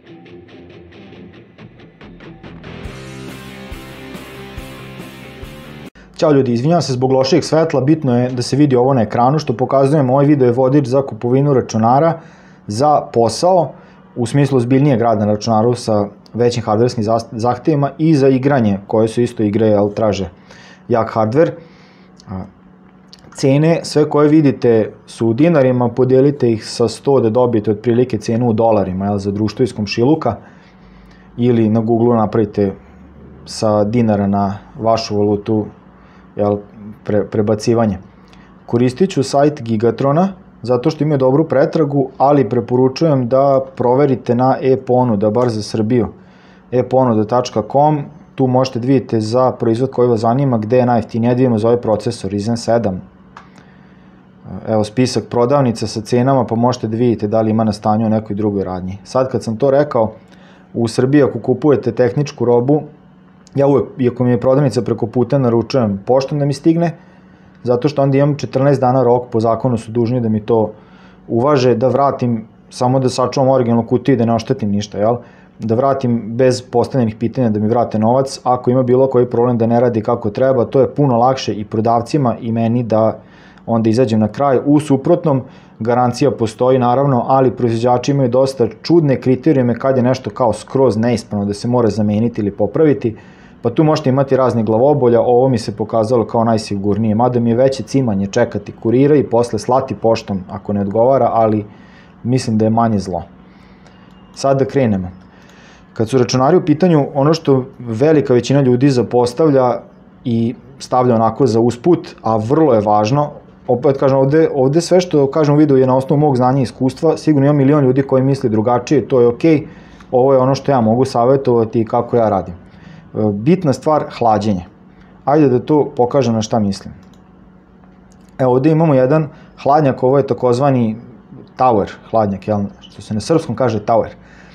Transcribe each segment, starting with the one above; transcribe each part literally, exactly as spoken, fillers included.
Ćao ljudi, izvinjam se zbog lošijeg svetla, bitno je da se vidi ovo na ekranu, što pokazujem, ovaj video je vodič za kupovinu računara za posao, u smislu ozbiljnijeg rada na računaru sa većim hardverskim zahtevima i za igranje, koje su isto igre, ali traže jak hardver. Cene, sve koje vidite su u dinarima, podijelite ih sa sto da dobijete otprilike cenu u dolarima, jel, za društvo iz komšiluka, ili na Google napravite sa dinara na vašu valutu, jel, pre, prebacivanje. Koristit ću sajt Gigatrona, zato što imaju dobru pretragu, ali preporučujem da proverite na e-ponuda, bar za Srbiju, e ponuda tačka com, tu možete da vidite za proizvod koji vas zanima, gde je najjeftinije, da vidimo za ovaj procesor Ryzen sedam. Evo spisak prodavnica sa cenama, pa možete da vidite da li ima na stanju u nekoj drugoj radnji. Sad kad sam to rekao, u Srbiji ako kupujete tehničku robu, ja uvek, iako mi je prodavnica preko puta, naručujem poštom da mi stigne, zato što onda imam četrnaest dana rok, po zakonu su dužni da mi to uvaže, da vratim, samo da sačuvam originalnu kutiju i da ne oštetim ništa, jel? Da vratim bez postavljenih pitanja, da mi vrate novac, ako ima bilo koji problem da ne radi kako treba, to je puno lakše i prodavcima i meni da onda izađem na kraj. U suprotnom, garancija postoji naravno, ali proizvođači imaju dosta čudne kriterijume kad je nešto kao skroz neispravno da se mora zameniti ili popraviti, pa tu možete imati razne glavobolja, ovo mi se pokazalo kao najsigurnije, mada mi je veće cimanje čekati kurira i posle slati poštom ako ne odgovara, ali mislim da je manje zlo. Sad da krenemo. Kad su računari u pitanju, ono što velika većina ljudi zapostavlja i stavlja onako za usput, a vrlo je važno, opet kažem, ovde, ovde sve što kažem u videu je na osnovu mog znanja i iskustva, sigurno ima milion ljudi koji misli drugačije, to je okej, ovo je ono što ja mogu savjetovati i kako ja radim. Bitna stvar, hlađenje. Ajde da to pokažem na šta mislim. Evo ovde imamo jedan hladnjak, ovo je takozvani tower hladnjak, jel, što se na srpskom kaže tower.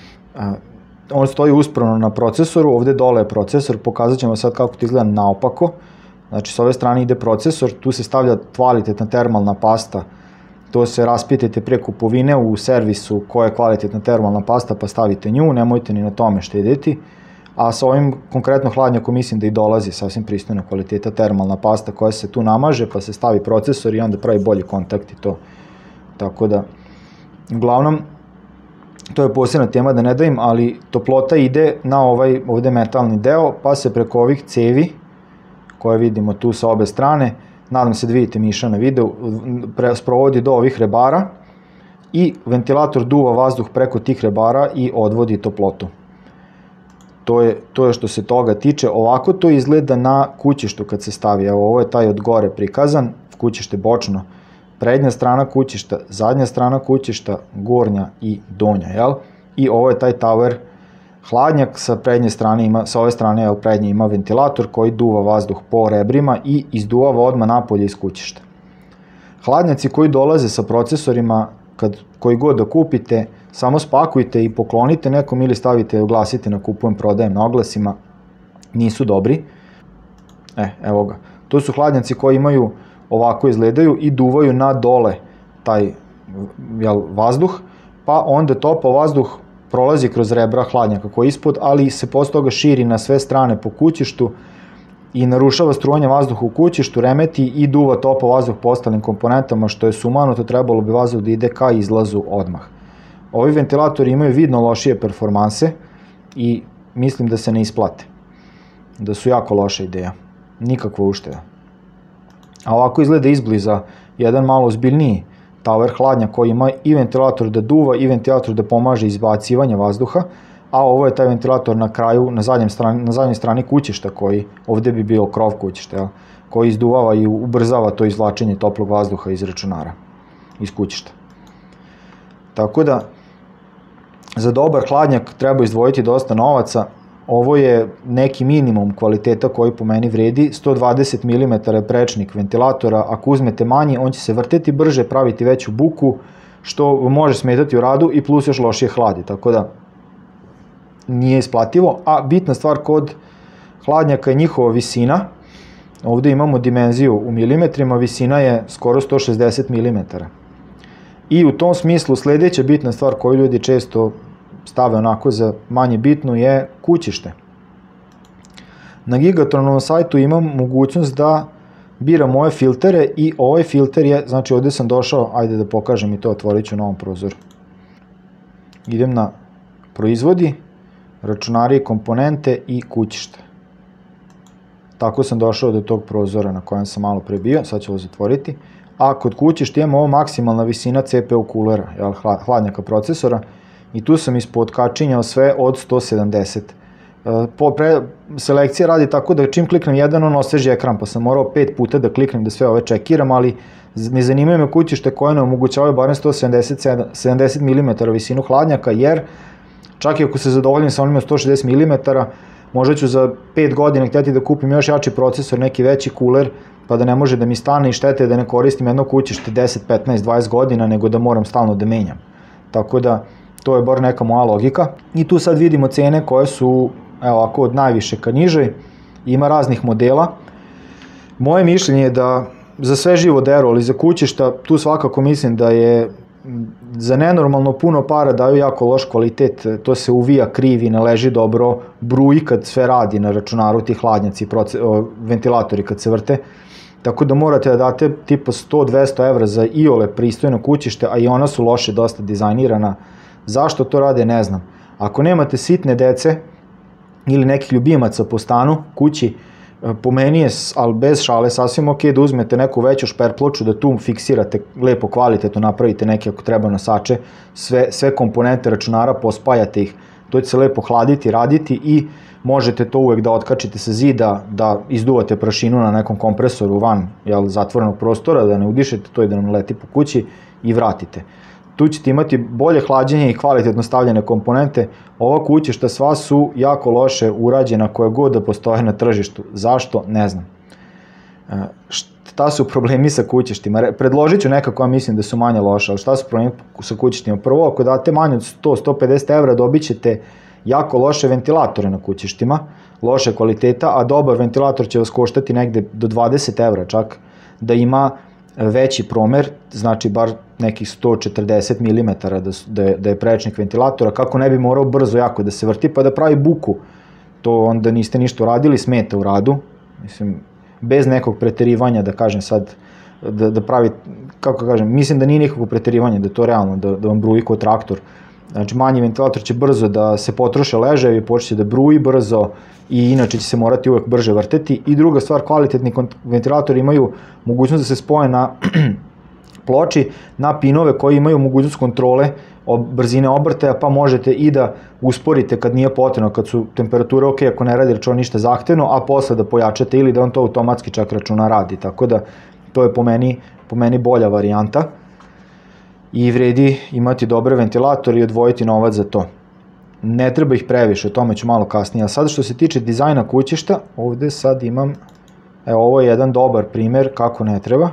On stoji uspravno na procesoru, ovde dole je procesor, pokazat ćemo sad kako to izgleda naopako. Znači s ove strane ide procesor, tu se stavlja kvalitetna termalna pasta, to se raspitajte pre kupovine u servisu koja je kvalitetna termalna pasta pa stavite nju, nemojte ni na tome štediti. A sa ovim konkretno hladnjakom mislim da i dolazi sasvim pristojna kvaliteta termalna pasta koja se tu namaže pa se stavi procesor i onda pravi bolji kontakt i to. Tako da, uglavnom, to je posebna tema da ne davim, ali toplota ide na ovaj ovde metalni deo pa se preko ovih cevi koje vidimo tu sa obe strane, nadam se da vidite Miša na videu, sprovodi do ovih rebara i ventilator duva vazduh preko tih rebara i odvodi toplotu. To je, to je što se toga tiče. Ovako to izgleda na kućištu kad se stavi. Evo, ovo je taj od gore prikazan, kućište bočno. Prednja strana kućišta, zadnja strana kućišta, gornja i donja, jel? I ovo je taj tower hladnjak, sa prednje strane ima, sa ove strane, jel, prednje ima ventilator koji duva vazduh po rebrima i izduvava odmah napolje iz kućišta. Hladnjaci koji dolaze sa procesorima, kad, koji god da kupite, samo spakujte i poklonite nekom ili stavite, oglasite na kupujem, prodajem na oglasima, nisu dobri. E, evo ga. To su hladnjaci koji imaju, ovako izgledaju i duvaju na dole taj, jel, vazduh, pa onda topao vazduh prolazi kroz rebra hladnjaka koji je ispod, ali se posle toga širi na sve strane po kućištu i narušava strujanje vazduha u kućištu, remeti i duva topao vazduh po ostalim komponentama, što je sumanuto, trebalo bi vazduh da ide ka izlazu odmah. Ovi ventilatori imaju vidno lošije performanse i mislim da se ne isplate, da su jako loša ideja, nikakva ušteda. A ovako izgleda izbliza jedan malo ozbiljniji tower hladnjak koji ima i ventilator da duva i ventilator da pomaže izbacivanje vazduha, a ovo je taj ventilator na kraju, na zadnjem strani, na zadnjoj strani kućišta koji, ovde bi bio krov kućišta, jel, koji izduvava i ubrzava to izvlačenje toplog vazduha iz računara, iz kućišta. Tako da, za dobar hladnjak treba izdvojiti dosta novaca. Ovo je neki minimum kvaliteta koji po meni vredi, sto dvadeset milimetara je prečnik ventilatora, ako uzmete manji, on će se vrteti brže, praviti veću buku, što može smetati u radu i plus još lošije hladi, tako da nije isplativo. A bitna stvar kod hladnjaka je njihova visina, ovde imamo dimenziju u milimetrima, visina je skoro sto šezdeset milimetara. I u tom smislu sledeća bitna stvar koju ljudi često stave onako za manje bitno, je kućište. Na Gigatronovom sajtu imam mogućnost da biram ove filtere i ovaj filter je, znači ovde sam došao, ajde da pokažem i to, otvorit ću u novom prozoru. Idem na proizvodi, računari i komponente i kućište. Tako sam došao do tog prozora na kojem sam malo pre bio, sad ću ovo zatvoriti. A kod kućišta imamo ovo maksimalna visina C P U kulera, hladnjaka procesora, i tu sam ispod kačinjao sve od sto sedamdeset. Selekcija radi tako da čim kliknem jedan, on osveži ekran, pa sam morao pet puta da kliknem da sve ove čekiram, ali ne zanimaju me kućište koje ne omogućavaju barem sto sedamdeset milimetara visinu hladnjaka, jer čak i ako se zadovoljim sa onim sto šezdeset milimetara, možda ću za pet godina htjeti da kupim još jači procesor, neki veći kuler, pa da ne može da mi stane i štete da ne koristim jedno kućište deset, petnaest, dvadeset godina, nego da moram stalno da menjam. Tako da, to je bar neka moja logika. I tu sad vidimo cene koje su, evo ovako, od najviše ka nižoj, ima raznih modela. Moje mišljenje je da za sve živo dero, ali za kućišta, tu svakako mislim da je za nenormalno puno para daju jako loš kvalitet, to se uvija, krivi, ne leži dobro, bruji kad sve radi na računaru, ti hladnjaci, ventilatori kad se vrte, tako da morate da date tipa sto do dvesta evra za iole pristojno kućište, a i ona su loše dosta dizajnirana. Zašto to rade, ne znam. Ako nemate sitne dece ili nekih ljubimaca po stanu, kući, po meni je, ali bez šale, sasvim ok da uzmete neku veću šperploču, da tu fiksirate lepo kvalitetno, napravite neke ako treba nosače, sve, sve komponente računara, pospajate ih, to će se lepo hladiti, raditi i možete to uvek da otkačite sa zida, da izduvate prašinu na nekom kompresoru van jel, zatvorenog prostora, da ne udišete to i da nam leti po kući i vratite. Tu ćete imati bolje hlađenje i kvalitetno stavljene komponente. Ova kućišta sva su jako loše urađena koje god da postoje na tržištu. Zašto? Ne znam. Šta su problemi sa kućištima? Predložit ću neka koja mislim da su manje loše, ali šta su problemi sa kućištima? Prvo, ako date manje od sto do sto pedeset evra, dobit ćete jako loše ventilatore na kućištima, loše kvaliteta, a dobar ventilator će vas koštati negde do dvadeset evra čak, da ima veći promer, znači bar nekih sto četrdeset milimetara da, da je prečnik ventilatora, kako ne bi morao brzo jako da se vrti pa da pravi buku. To onda niste ništa uradili, smeta u radu, mislim, bez nekog preterivanja, da kažem sad, da, da pravi, kako kažem, mislim da nije nikakvo preterivanje, da je to realno, da, da vam bruji kao traktor. Znači, manji ventilator će brzo da se potroše ležajevi, počne da bruji brzo i inače će se morati uvek brže vrteti. I druga stvar, kvalitetni ventilatori imaju mogućnost da se spoje na ploči, na pinove koji imaju mogućnost kontrole brzine obrtaja, pa možete i da usporite kad nije potrebno, kad su temperature ok, ako ne radi račun ništa zahtevno, a posle da pojačate ili da on to automatski čak računa radi. Tako da, to je po meni, po meni bolja varijanta. I vredi imati dobre ventilatore i odvojiti novac za to. Ne treba ih previše, o tome ću malo kasnije. A sad što se tiče dizajna kućišta, ovde sad imam, evo ovo je jedan dobar primer kako ne treba.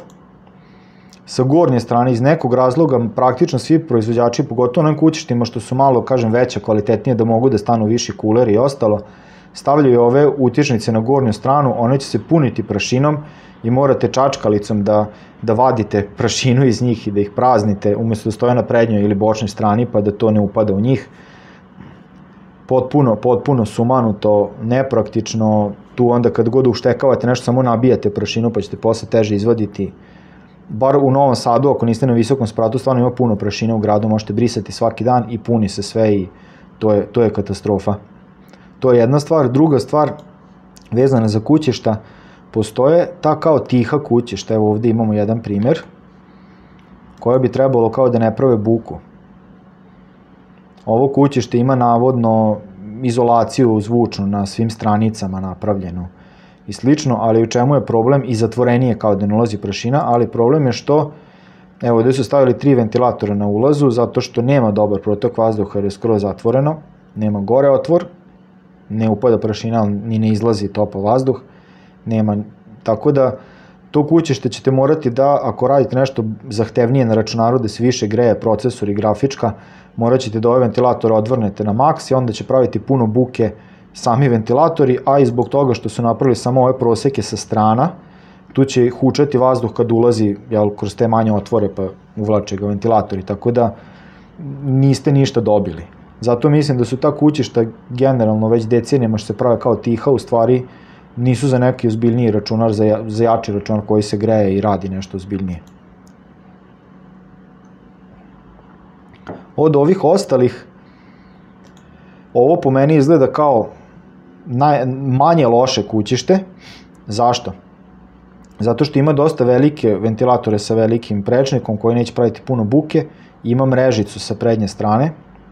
Sa gornje strane, iz nekog razloga, praktično svi proizvođači, pogotovo na kućištima što su malo, kažem, veća, kvalitetnije, da mogu da stanu viši kuleri i ostalo, stavljaju ove utičnice na gornju stranu, one će se puniti prašinom i morate čačkalicom da, da vadite prašinu iz njih i da ih praznite, umjesto da stoje na prednjoj ili bočnoj strani, pa da to ne upada u njih. Potpuno, potpuno sumanuto, nepraktično, tu onda kad god uštekavate nešto, samo nabijate prašinu pa ćete posle teže izvaditi. Bar u Novom Sadu, ako niste na visokom spratu, stvarno ima puno prašine u gradu, možete brisati svaki dan i puni se sve i to je, to je katastrofa. To je jedna stvar. Druga stvar, vezana za kućišta, postoje ta kao tiha kućišta, evo ovde imamo jedan primer, koja bi trebalo kao da ne prave buku. Ovo kućište ima navodno izolaciju zvučnu na svim stranicama napravljenu i slično, ali u čemu je problem? I zatvorenije kao da ne ulazi prašina, ali problem je što, evo ovde su stavili tri ventilatora na ulazu, zato što nema dobar protok vazduha jer je skroz zatvoreno, nema gore otvor, ne upada prašina, ni ne izlazi topao vazduh, nema, tako da to kućište ćete morati da, ako radite nešto zahtevnije na računaru da se više greje procesor i grafička, morat ćete da ove ventilatore odvrnete na maks i onda će praviti puno buke sami ventilatori, a i zbog toga što su napravili samo ove proseke sa strana, tu će hučati vazduh kad ulazi jel, kroz te manje otvore pa uvlače ga ventilatori, tako da niste ništa dobili. Zato mislim da su ta kućišta generalno već decenijama što se prave kao tiha, u stvari nisu za neki ozbiljniji računar, za, ja, za jači računar koji se greje i radi nešto ozbiljnije. Od ovih ostalih, ovo po meni izgleda kao naj, manje loše kućište. Zašto? Zato što ima dosta velike ventilatore sa velikim prečnikom koji neće praviti puno buke, ima mrežicu sa prednje strane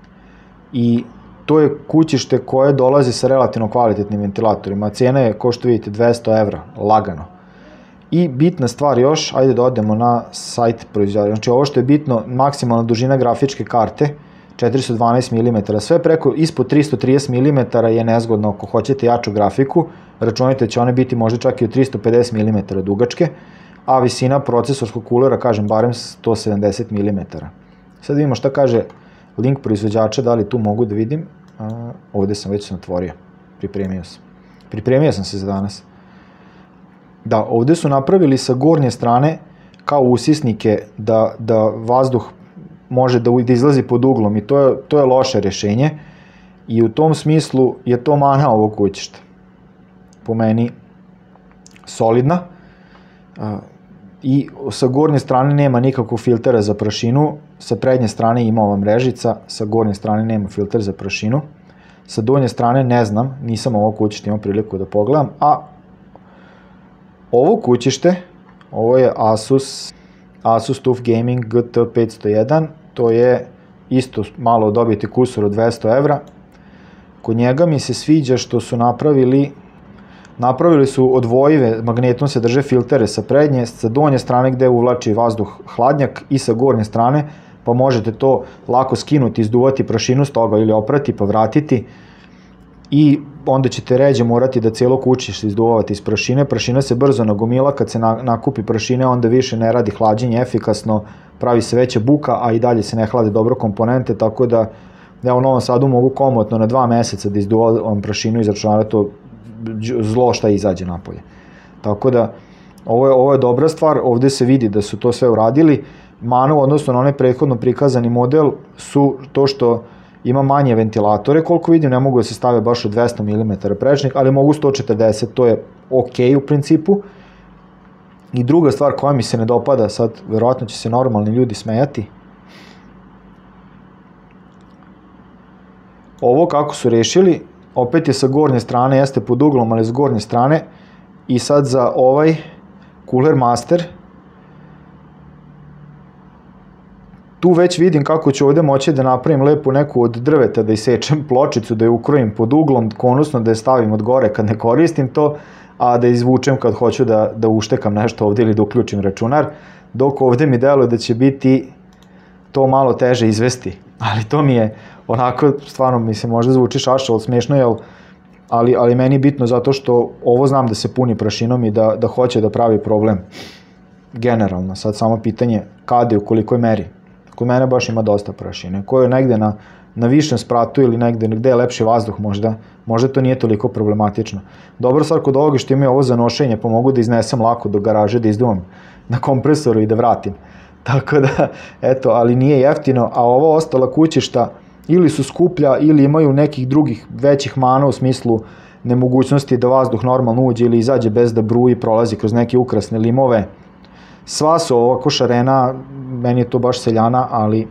i to je kućište koje dolazi sa relativno kvalitetnim ventilatorima. Cena je, kao što vidite, dvesta evra, lagano. I bitna stvar još, ajde da odemo na sajt proizvođača. Znači ovo što je bitno, maksimalna dužina grafičke karte, četiristo dvanaest milimetara, sve preko ispod tristo trideset milimetara je nezgodno ako hoćete jaču grafiku, računajte će one biti možda čak i od tristo pedeset milimetara dugačke, a visina procesorskog kulera, kažem, barem sto sedamdeset milimetara. Sad vidimo šta kaže link proizvođača, da li tu mogu da vidim. A, ovde sam već sam otvorio, pripremio sam. Pripremio sam se za danas. Da, ovde su napravili sa gornje strane kao usisnike da, da vazduh može da, da izlazi pod uglom i to je, to je loše rešenje i u tom smislu je to mana ovog kućišta. Po meni solidna a, i sa gornje strane nema nikakvog filtera za prašinu, sa prednje strane ima ova mrežica, sa gornje strane nema filter za prašinu, sa donje strane ne znam, nisam ovo kućište imao priliku da pogledam, a ovo kućište, ovo je Asus, Asus TUF Gaming G T petsto jedan, to je isto malo dobiti kusur od dvesta evra. Kod njega mi se sviđa što su napravili, napravili su odvojive, magnetom se drže filtere sa prednje, sa donje strane gde uvlači vazduh hladnjak i sa gornje strane, pa možete to lako skinuti, izduvati prašinu s toga ili oprati pa vratiti i onda ćete ređe morati da cijelo kućište izduvavate iz prašine. Prašina se brzo nagomila, kad se nakupi prašine onda više ne radi hlađenje efikasno, pravi se veća buka, a i dalje se ne hlade dobro komponente, tako da ja u Novom Sadu mogu komotno na dva meseca da izduvam prašinu iz računara, to zlo šta izađe napolje. Tako da ovo je, ovo je dobra stvar, ovde se vidi da su to sve uradili. Mana u odnosu na onaj prethodno prikazani model su to što ima manje ventilatore, koliko vidim, ne mogu da se stave baš od dvesta milimetara prečnik, ali mogu sto četrdeset, to je ok u principu. I druga stvar koja mi se ne dopada, sad verovatno će se normalni ljudi smejati, ovo kako su rešili, opet je sa gornje strane, jeste pod uglom, ali s gornje strane, i sad za ovaj Cooler Master, tu već vidim kako ću ovde moći da napravim lepo neku od drveta, da isečem pločicu, da je ukrojim pod uglom, konusno da je stavim od gore kad ne koristim to, a da izvučem kad hoću da, da uštekam nešto ovde ili da uključim računar, dok ovde mi deluje da će biti to malo teže izvesti. Ali to mi je onako, stvarno mi se možda zvuči šašo, ali smešno je, ali, ali meni je bitno zato što ovo znam da se puni prašinom i da, da hoće da pravi problem. Generalno, sad samo pitanje kada i u kolikoj meri. Kod mene baš ima dosta prašine, koje je negde na, na višem spratu ili negde gde je lepši vazduh možda, možda to nije toliko problematično. Dobra stvar kod ovoga što imaju ovo za nošenje, pa mogu da iznesem lako do garaže, da izduvam na kompresoru i da vratim. Tako da, eto, ali nije jeftino, a ova ostala kućišta ili su skuplja ili imaju nekih drugih većih mana u smislu nemogućnosti da vazduh normalno uđe ili izađe bez da bruji, prolazi kroz neke ukrasne limove. Sva su ovako šarena, meni je to baš seljana, ali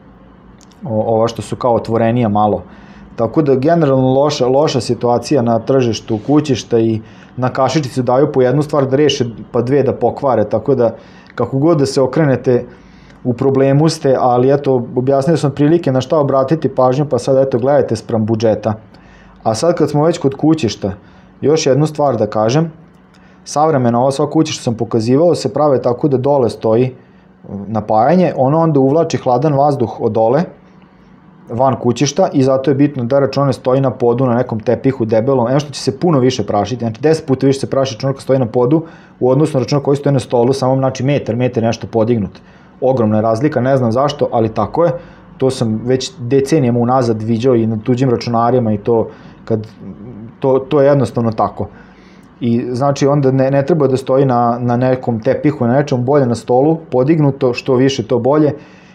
ova što su kao otvorenija malo. Tako da generalno loša, loša situacija na tržištu kućišta i na kašičicu daju po jednu stvar da reše pa dve da pokvare, tako da kako god da se okrenete u problemu ste, ali eto objasnio sam prilike na šta obratiti pažnju, pa sad eto gledajte spram budžeta. A sad kad smo već kod kućišta, još jednu stvar da kažem, savremena ova sva kuća što sam pokazivao se prave tako da dole stoji napajanje, ono onda uvlači hladan vazduh od dole van kućišta i zato je bitno da računar stoji na podu na nekom tepihu debelom, eno što će se puno više prašiti, znači deset puta više se praši računar koji stoji na podu u odnosu na računar koji stoji na stolu, samo znači metar, metar nešto podignut. Ogromna je razlika, ne znam zašto, ali tako je, to sam već decenijama unazad viđao i na tuđim računarima i to, kad, to, to je jednostavno tako. I znači onda ne, ne treba da stoji na, na nekom tepihu, na nečem bolje na stolu, podignuto, što više to bolje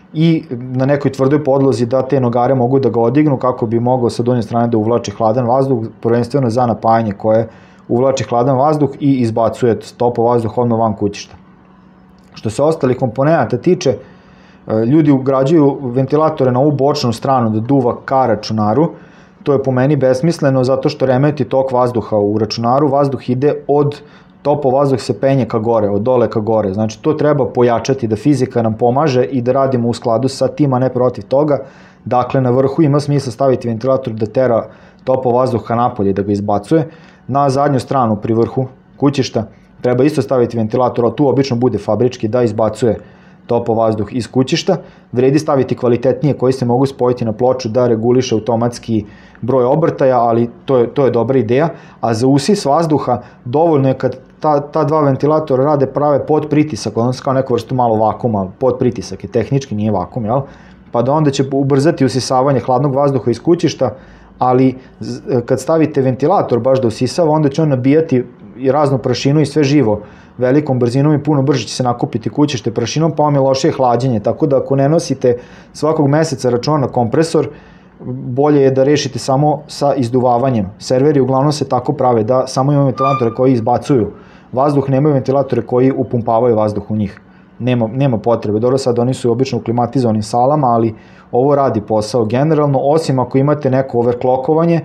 i na nekoj tvrdoj podlozi da te nogare mogu da ga odignu kako bi mogao sa donje strane da uvlači hladan vazduh, prvenstveno za napajanje koje uvlači hladan vazduh i izbacuje topao vazduh odmah van kućišta. Što se ostalih komponenta tiče, ljudi ugrađuju ventilatore na ovu bočnu stranu da duva ka računaru. To je po meni besmisleno zato što remeti tok vazduha u računaru. Vazduh ide od topao vazduh se penje ka gore, od dole ka gore. Znači to treba pojačati, da fizika nam pomaže i da radimo u skladu sa tim, a ne protiv toga. Dakle, na vrhu ima smisla staviti ventilator da tera topao vazduh ka napolje, da ga izbacuje. Na zadnju stranu pri vrhu kućišta treba isto staviti ventilator, a tu obično bude fabrički, da izbacuje topao vazduh iz kućišta. Vredi staviti kvalitetnije koji se mogu spojiti na ploču da reguliše automatski broj obrtaja, ali to je, to je dobra ideja. A za usis vazduha dovoljno je kad ta, ta dva ventilatora rade prave pod pritisak, odnosno kao neku vrstu malo vakuma, pod pritisak je tehnički, nije vakum, jel? Pa da onda će ubrzati usisavanje hladnog vazduha iz kućišta, ali kad stavite ventilator baš da usisava, onda će on nabijati i raznu prašinu i sve živo velikom brzinom i puno brže će se nakupiti kućište prašinom, pa vam je lošije hlađenje. Tako da ako ne nosite svakog meseca računa na kompresor, bolje je da rešite samo sa izduvavanjem. Serveri uglavnom se tako prave da samo imaju ventilatore koji izbacuju vazduh, nemaju ventilatore koji upumpavaju vazduh u njih. Nema, nema potrebe. Dobro, sad oni su obično u klimatizovanim salama, ali ovo radi posao generalno, osim ako imate neko overclockovanje.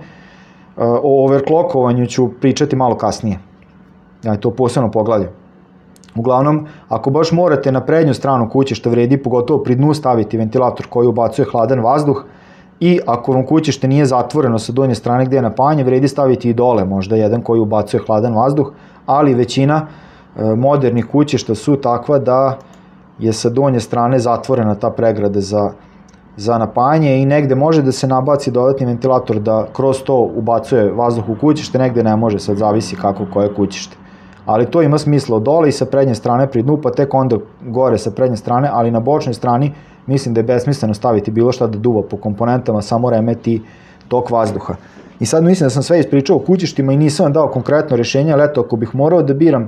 O overclockovanju ću pričati malo kasnije. Ja to posebno pogledam. Uglavnom, ako baš morate na prednju stranu kućišta, vredi pogotovo pri dnu staviti ventilator koji ubacuje hladan vazduh, i ako vam kućište nije zatvoreno sa donje strane gde je napajanje, vredi staviti i dole možda jedan koji ubacuje hladan vazduh, ali većina modernih kućišta su takva da je sa donje strane zatvorena ta pregrada za, za napajanje i negde može da se nabaci dodatni ventilator da kroz to ubacuje vazduh u kućište, negde ne može, sad zavisi kako koje kućište. Ali to ima smisla od dole i sa prednje strane pri dnu, pa tek onda gore sa prednje strane, ali na bočnoj strani mislim da je besmisleno staviti bilo šta da duva po komponentama, samo remeti tok vazduha. I sad mislim da sam sve ispričao o kućištima i nisam vam dao konkretno rješenje, ali eto, ako bih morao da biram,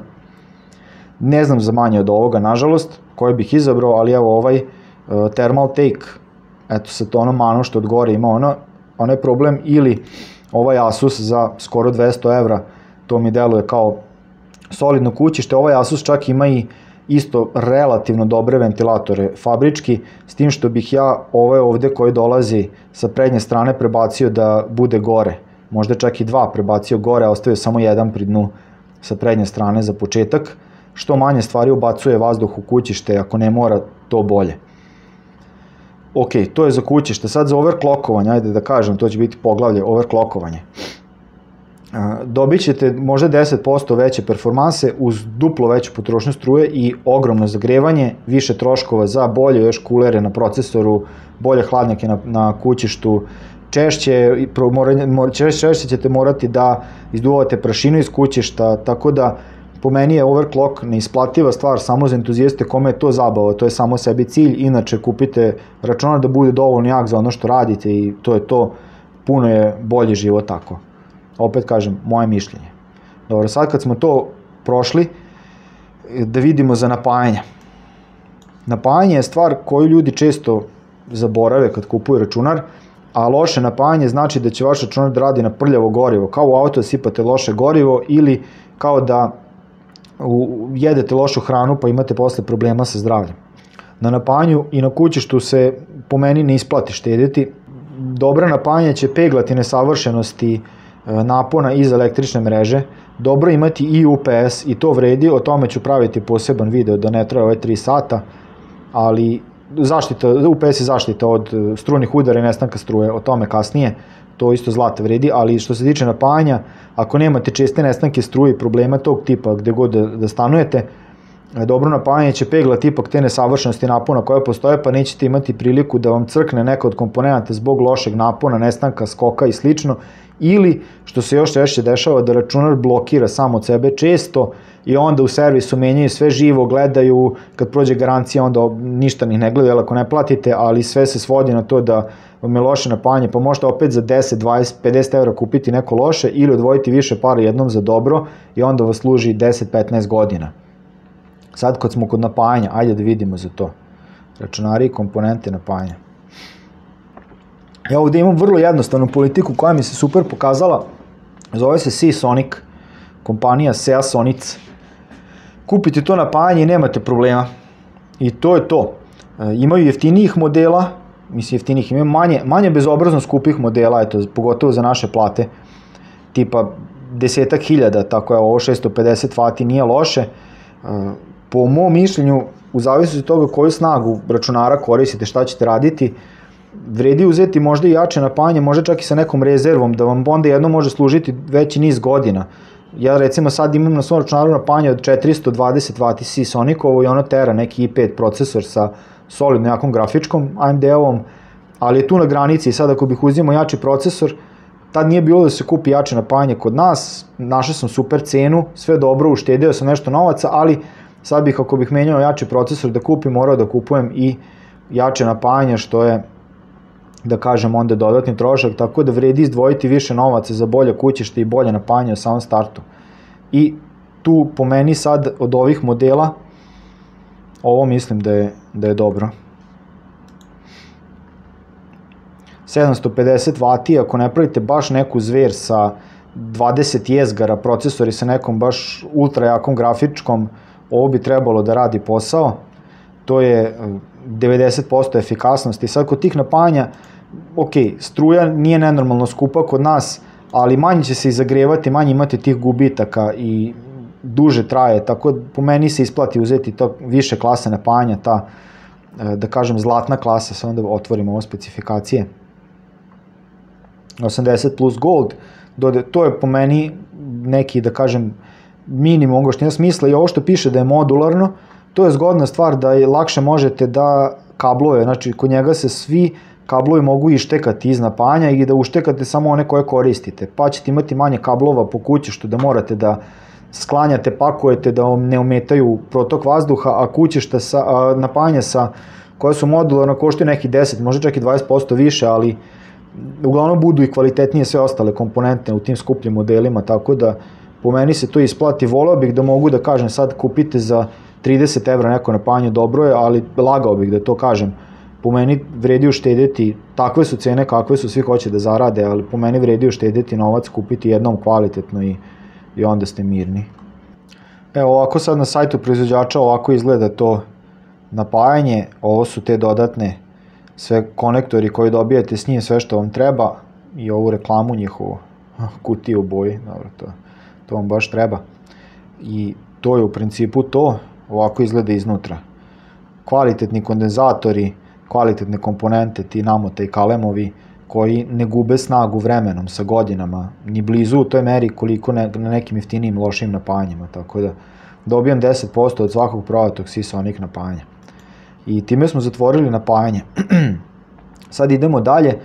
ne znam za manje od ovoga, nažalost, koje bih izabrao, ali evo ovaj uh, Thermal Take, eto sa to ono mano što od gore ima ono, onaj problem, ili ovaj Asus za skoro dvesta evra, to mi deluje kao solidno kućište. Ovaj Asus čak ima i isto relativno dobre ventilatore fabrički, s tim što bih ja ovaj ovde koji dolazi sa prednje strane prebacio da bude gore, možda čak i dva prebacio gore, a ostavio samo jedan pri dnu sa prednje strane za početak. Što manje stvari ubacuje vazduh u kućište, ako ne mora, to bolje. Ok, to je za kućište. Sad za overclockovanje, ajde da kažem, to će biti poglavlje overclockovanje. Dobit ćete možda deset posto veće performanse uz duplo veću potrošnju struje i ogromno zagrevanje, više troškova za bolje još kulere na procesoru, bolje hladnjake na, na kućištu, češće, češće ćete morati da izduvate prašinu iz kućišta, tako da po meni je overclock neisplativa stvar samo za entuzijaste kome je to zabava, to je samo sebi cilj, inače kupite računar da bude dovoljno jak za ono što radite i to je to, puno je bolji život tako. Opet kažem, moje mišljenje. Dobro, sad kad smo to prošli, da vidimo za napajanje. Napajanje je stvar koju ljudi često zaborave kad kupuju računar, a loše napajanje znači da će vaš računar da radi na prljavo gorivo, kao u auto da sipate loše gorivo ili kao da jedete lošu hranu pa imate posle problema sa zdravljem. Na napajanju i na kućištu se po meni ne isplati štediti. Dobra napajanje će peglati nesavršenosti napona iz električne mreže, dobro imati i U P S i to vredi, o tome ću praviti poseban video da ne traje ove tri sata, ali zaštita, U P S je zaštita od strunih udara i nestanka struje, o tome kasnije, to isto zlata vredi, ali što se tiče napajanja, ako nemate česte nestanke struje i problema tog tipa gde god da, da stanujete, dobro napajanje će peglati ipak te nesavršenosti napona koje postoje, pa nećete imati priliku da vam crkne neka od komponenta zbog lošeg napona, nestanka, skoka i slično, ili, što se još češće dešava, da računar blokira sam od sebe često i onda u servisu menjaju sve živo, gledaju, kad prođe garancija onda ništa ni ne gledaju ako ne platite, ali sve se svodi na to da vam je loše napajanje, pa možete opet za deset, dvadeset, pedeset evra kupiti neko loše ili odvojiti više para jednom za dobro i onda vas služi deset do petnaest godina. Sad kad smo kod napajanja, ajde da vidimo za to. računari i komponente napajanja. Ja ovdje imam vrlo jednostavnu politiku koja mi se super pokazala, zove se Seasonic, kompanija Seasonic. Kupite to napajanje i nemate problema. I to je to. E, imaju jeftinijih modela, mislim jeftinijih, imaju manje, manje bezobrazno skupih modela, eto, pogotovo za naše plate, tipa desetak hiljada, tako je, ovo šesto pedeset vati nije loše. E, po mom mišljenju, u zavisnosti od toga koju snagu računara koristite, šta ćete raditi, vredi uzeti možda i jače napajanje, možda čak i sa nekom rezervom, da vam onda jedno može služiti veći niz godina. Ja recimo sad imam na svom računaru napajanje od četiristo dvadeset vati Seasonicovo i ono tera neki i pet procesor sa solidno jakom grafičkom A M D-ovom, ali je tu na granici i sad ako bih uzimao jači procesor, tad nije bilo da se kupi jače napajanje kod nas, našao sam super cenu, sve dobro, uštedeo sam nešto novaca, ali sad bih ako bih menjao jači procesor da kupim, morao da kupujem i jače napajanje, što je, da kažem, onda dodatni trošak, tako da vredi izdvojiti više novaca za bolje kućište i bolje napajanje u samom startu. I tu po meni sad od ovih modela, ovo mislim da je, da je dobro. sedamsto pedeset vati, ako ne pravite baš neku zver sa dvadeset jezgara procesori sa nekom baš ultra jakom grafičkom, ovo bi trebalo da radi posao. To je devedeset posto efikasnosti. Sad kod tih napajanja, ok, struja nije nenormalno skupa kod nas, ali manje će se i zagrevati, manje imati tih gubitaka i duže traje, tako po meni se isplati uzeti to više klase napajanja, ta, da kažem, zlatna klasa, samo da otvorimo ovo specifikacije. osamdeset plus gold, to je po meni neki, da kažem, minimum ovoga što ima smisla, i ovo što piše da je modularno, to je zgodna stvar da je lakše možete da kablove, znači kod njega se svi kablovi mogu ištekati iz napajanja i da uštekate samo one koje koristite, pa ćete imati manje kablova po kući što da morate da sklanjate, pakujete, da vam ne ometaju protok vazduha, a kućišta sa, a napajanja sa, koje su modularno koštaju neki deset, možda čak i dvadeset posto više, ali uglavnom budu i kvalitetnije sve ostale komponente u tim skupljim modelima, tako da po meni se to isplati. Voleo bih da mogu da kažem sad kupite za trideset evra neko napajanje, dobro je, ali lagao bih da to kažem. Po meni vredi uštedeti, takve su cene kakve su, svi hoće da zarade, ali po meni vredi uštedeti novac, kupiti jednom kvalitetno i, i onda ste mirni. Evo ovako sad na sajtu proizvođača ovako izgleda to napajanje, ovo su te dodatne sve konektori koji dobijate s njim, sve što vam treba i ovu reklamu njihovu, kutiju u boji, dobro, to, to vam baš treba. I to je u principu to, ovako izgleda iznutra. Kvalitetni kondenzatori, kvalitetne komponente, ti Namota i Kalemovi, koji ne gube snagu vremenom, sa godinama, ni blizu u toj meri koliko ne, na nekim jeftinijim lošim napajanjima, tako da dobijam deset posto od svakog prodatog Seasonic napajanja. I time smo zatvorili napajanje. Sad idemo dalje,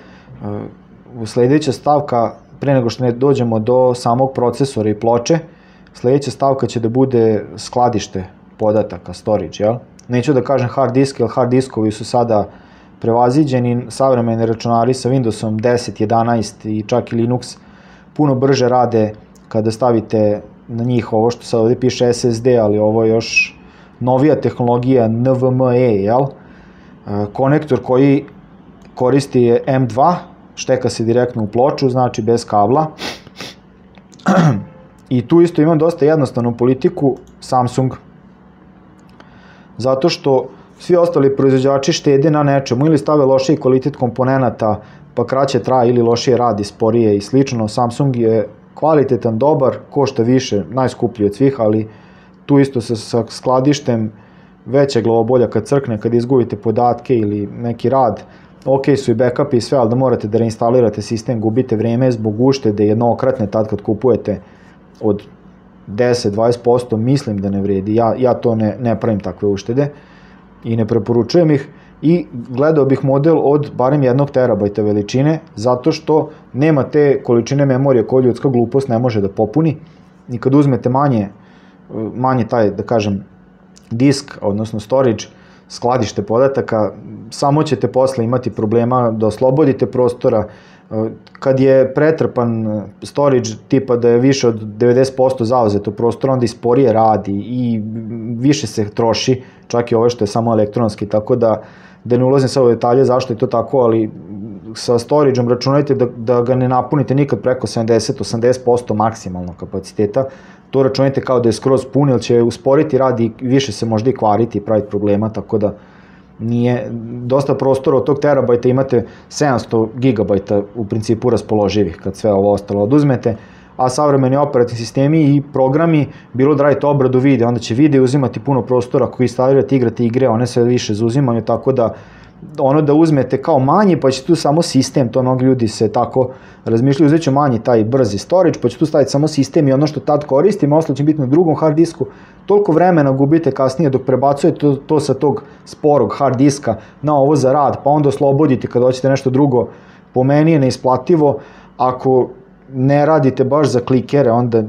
u sledeća stavka, pre nego što ne dođemo do samog procesora i ploče, sledeća stavka će da bude skladište podataka, storage, jel? Neću da kažem hard disk, jer hard diskovi su sada prevaziđeni, savremeni računari sa Windowsom deset, jedanaest i čak i Linux puno brže rade kada stavite na njih ovo što sad ovdje piše S S D, ali ovo je još novija tehnologija N V M E, jel? Konektor koji koristi je M dva, šteka se direktno u ploču, znači bez kabla. I tu isto imam dosta jednostavnu politiku, Samsung. Zato što svi ostali proizvođači štede na nečemu, ili stave lošiji kvalitet komponenata, pa kraće traje, ili lošije radi, sporije i slično. Samsung je kvalitetan, dobar, košta više, najskuplji od svih, ali tu isto sa, sa skladištem veća glavobolja kad crkne, kad izgubite podatke ili neki rad. Ok su i backup i sve, ali da morate da reinstalirate sistem, gubite vreme zbog uštede jednokratne tad kad kupujete od deset do dvadeset posto, mislim da ne vredi. Ja, ja to ne, ne pravim takve uštede i ne preporučujem ih. I gledao bih model od barem jednog terabajta veličine, zato što nema te količine memorije koju ljudska glupost ne može da popuni. I kad uzmete manje, manje taj, da kažem, disk, odnosno storage, skladište podataka, samo ćete posle imati problema da oslobodite prostora, Kad je pretrpan storage tipa da je više od devedeset posto zauzeto prostora, onda i sporije radi i više se troši, čak i ovo što je samo elektronski, tako da da ne ulazim sad u detalje zašto je to tako, ali sa storage-om računajte da, da ga ne napunite nikad preko sedamdeset do osamdeset posto maksimalnog kapaciteta, to računajte kao da je skroz pun, jer će usporiti rad i više se možda i kvariti i praviti problema, tako da nije, dosta prostora od tog terabajta imate sedamsto gigabajta u principu raspoloživih kad sve ovo ostalo oduzmete, a savremeni operativni sistemi i programi, bilo da radite obradu videa, onda će video uzimati puno prostora, ako instalirate, igrate igre, one sve više zauzimaju, tako da ono da uzmete kao manji, pa će tu samo sistem, to mnogi ljudi se tako razmišljaju, uzet ću manji taj brzi storage, pa će tu staviti samo sistem i ono što tad koristim, ostalo će biti na drugom hard disku, toliko vremena gubite kasnije dok prebacujete to, to sa tog sporog hard diska na ovo za rad, pa onda oslobodite kad hoćete nešto drugo, po meni je neisplativo, ako ne radite baš za klikere, onda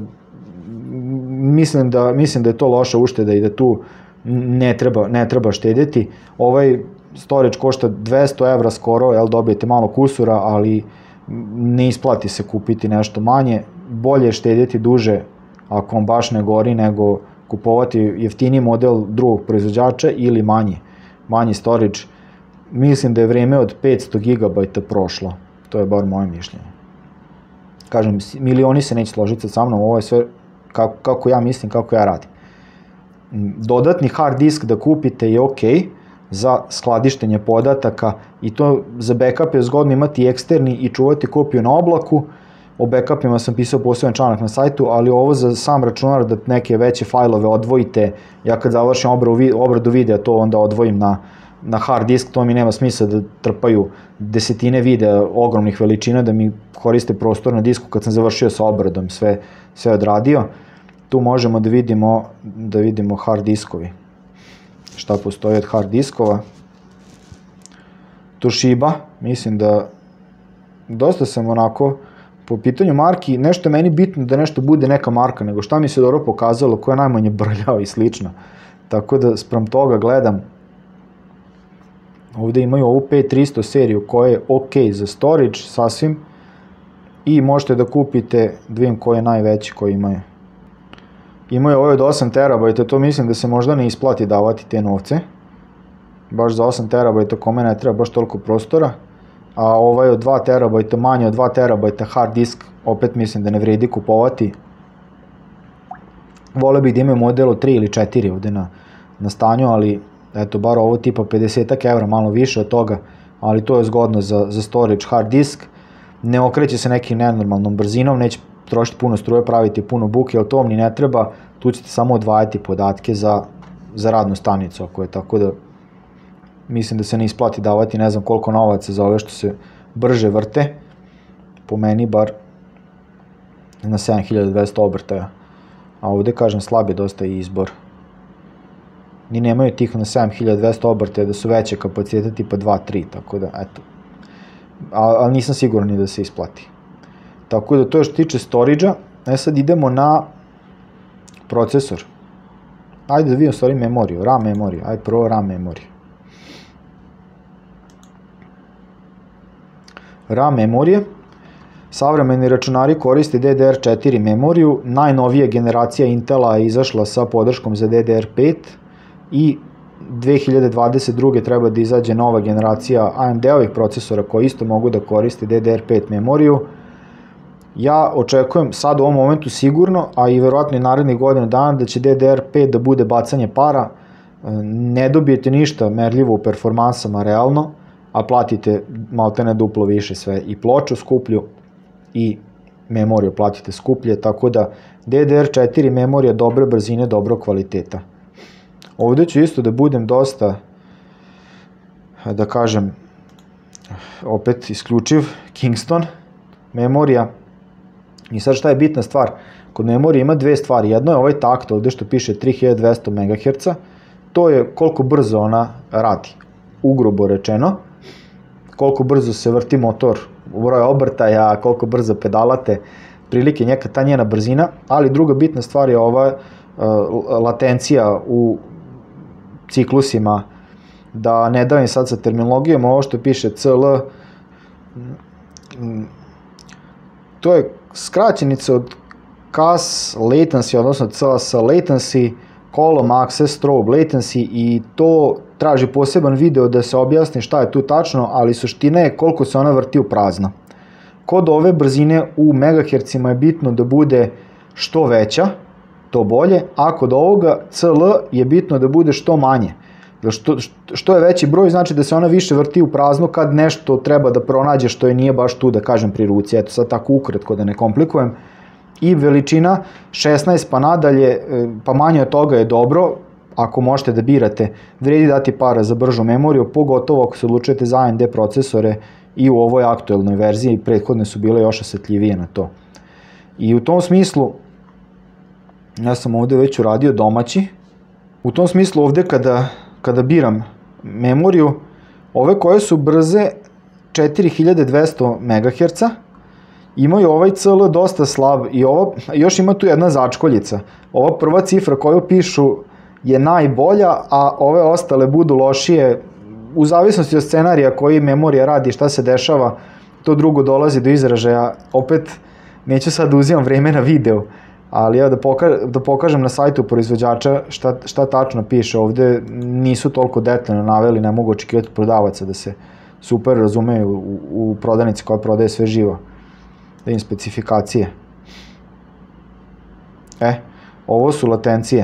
mislim da, mislim da je to loša ušteda i da tu ne treba, ne treba štedjeti. Ovaj storage košta dvesta evra skoro, jel, dobijete malo kusura, ali ne isplati se kupiti nešto manje. Bolje je štedjeti duže ako vam baš ne gori, nego kupovati jeftiniji model drugog proizvođača ili manji, manji storage. Mislim da je vreme od petsto gigabajta prošlo, to je bar moje mišljenje. Kažem, milioni se neće složiti sa mnom, ovo je sve kako, kako ja mislim, kako ja radim. Dodatni hard disk da kupite je ok za skladištenje podataka i to za backup je zgodno imati eksterni i čuvati kopiju na oblaku. O backupima sam pisao poseban članak na sajtu, ali ovo za sam računar da neke veće fajlove odvojite, ja kad završim obradu videa to onda odvojim na na hard disk, to mi nema smisla da trpaju desetine videa ogromnih veličina, da mi koriste prostor na disku kad sam završio sa obradom, sve, sve odradio. Tu možemo da vidimo, da vidimo hard diskovi. Šta postoji od hard diskova. Toshiba, mislim da dosta sam onako, po pitanju marki, nešto je meni bitno da nešto bude neka marka, nego šta mi se dobro pokazalo, koja je najmanje brljao i slično. Tako da sprem toga gledam. Ovde imaju ovu P tristo seriju koja je ok za storage sasvim i možete da kupite, da vidim koji je najveći koji imaju. Imaju ovo od osam terabajta, to mislim da se možda ne isplati davati te novce. Baš za osam terabajta kome ne treba baš toliko prostora. A ovaj od dva terabajta, manje od dva terabajta hard disk, opet mislim da ne vredi kupovati. Vole bih da imaju model od tri ili četiri ovde na, na stanju, ali eto, bar ovo tipa pedeset evra, malo više od toga, ali to je zgodno za, za storage hard disk. Ne okreće se nekim nenormalnom brzinom, neće trošiti puno struje, praviti puno buke, ali to vam ni ne treba, tu ćete samo odvajati podatke za, za radnu stanicu, ako je tako da mislim da se ne isplati davati ne znam koliko novaca za ove što se brže vrte, po meni bar na sedam hiljada dvesta obrtaja, a ovde kažem slab je dosta i izbor. Ni nemaju tih na sedam hiljada dvesta obrtaja da su veće kapacitete tipa dva tri, tako da eto, ali nisam siguran ni da se isplati. Tako da to je što tiče storage-a. E sad idemo na procesor. Ajde da vidim stvari memoriju, RAM memoriju, ajde prvo RAM memoriju. RAM memorije, savremeni računari koriste D D R četiri memoriju, najnovija generacija Intela je izašla sa podrškom za D D R pet i dve hiljade dvadeset druge treba da izađe nova generacija A M D-ovih procesora koji isto mogu da koriste D D R pet memoriju. Ja očekujem sad u ovom momentu sigurno, a i verovatno i narednih godina dana, da će D D R pet da bude bacanje para. Ne dobijete ništa merljivo u performansama realno, a platite maltene duplo više sve, i ploču skuplju i memoriju platite skuplje, tako da D D R četiri memorija dobre brzine, dobro kvaliteta. Ovde ću isto da budem dosta, da kažem, opet isključiv, Kingston memorija. I sad šta je bitna stvar, kod memorije ima dve stvari, jedno je ovaj takt ovde što piše tri hiljade dvesta megaherca, to je koliko brzo ona radi, ugrubo rečeno, koliko brzo se vrti motor, broj obrtaja, koliko brzo pedalate, prilike neka ta njena brzina, ali druga bitna stvar je ova uh, latencija u ciklusima, da ne davim sad sa terminologijom, ovo što piše C L, to je skraćenica od C A S latency, odnosno C A S latency, column access strobe latency, i to traži poseban video da se objasni šta je tu tačno, ali suština je koliko se ona vrti u prazno. Kod ove brzine u megahercima je bitno da bude što veća, to bolje, a kod ovoga C L je bitno da bude što manje. Što, što je veći broj znači da se ona više vrti u prazno kad nešto treba da pronađe što je nije baš tu, da kažem, pri ruci. Eto sad tako ukratko da ne komplikujem. I veličina šesnaest pa nadalje, pa manje od toga je dobro, ako možete da birate, vredi dati para za bržu memoriju, pogotovo ako se odlučujete za A M D procesore i u ovoj aktuelnoj verziji, prethodne su bile još osjetljivije na to. I u tom smislu, ja sam ovde već uradio domaći, u tom smislu ovde kada, kada biram memoriju, ove koje su brze četiri hiljade dvesta megaherca, imaju ovaj C L dosta slab i ovo, još ima tu jedna začkoljica. Ova prva cifra koju pišu je najbolja, a ove ostale budu lošije. U zavisnosti od scenarija koji memorija radi, šta se dešava, to drugo dolazi do izražaja. Opet, neću sad da uzimam vreme na video, ali ja da, poka da pokažem na sajtu proizvođača šta, šta tačno piše. Ovde nisu toliko detaljno naveli, ne mogu očekivati od prodavaca da se super razumeju u, u prodavnici koja prodaje sve živo. Da im specifikacije. E, ovo su latencije.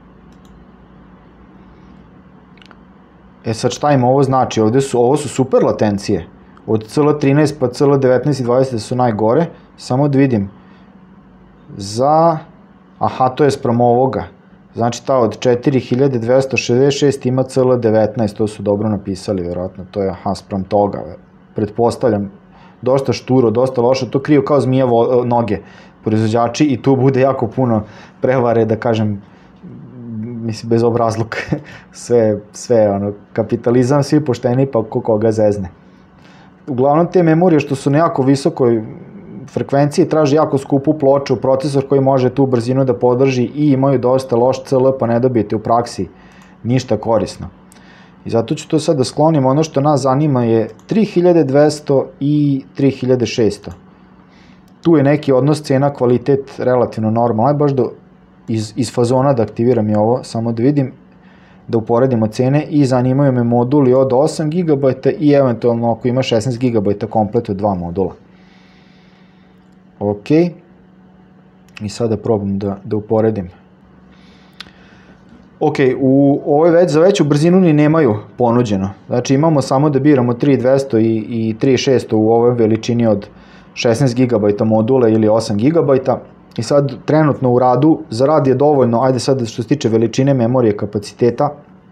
E sad šta im ovo znači? Ovde su, ovo su super latencije. Od C L trinaest pa C L devetnaest i dvadeset su najgore. Samo da vidim. Za... Aha, to je sprem ovoga. Znači ta od četiri hiljade dvesta šezdeset šest ima C L devetnaest, to su dobro napisali, verovatno. To je, aha, sprem toga. Pretpostavljam, dosta šturo, dosta loše, to kriju kao zmija noge proizvođači i tu bude jako puno prevare, da kažem, mislim, bez obrazluka. sve, sve, ono, kapitalizam, svi pošteni, pa ko koga zezne. Uglavnom, te memorije što su na jako visokoj frekvenciji traži jako skupu ploču, procesor koji može tu brzinu da podrži i imaju dosta loš C L, pa ne dobijete u praksi ništa korisno. I zato ću to sad da sklonim. Ono što nas zanima je tri hiljade dvesta i tri hiljade šesto. Tu je neki odnos cena, kvalitet relativno normalno. Aj baš da iz, iz fazona da aktiviram i ovo, samo da vidim, da uporedimo cene, i zanimaju me moduli od osam gigabajta i eventualno ako ima šesnaest gigabajta komplet od dva modula. Ok. I sada probam da, da uporedim. Ok, u ovoj već, za veću brzinu ni nemaju ponuđeno. Znači imamo samo da biramo tri hiljade dvesta i, i tri hiljade šesto u ovoj veličini od šesnaest gigabajta modula ili osam gigabajta. I sad trenutno u radu, za rad je dovoljno, ajde sad što se tiče veličine memorije kapaciteta,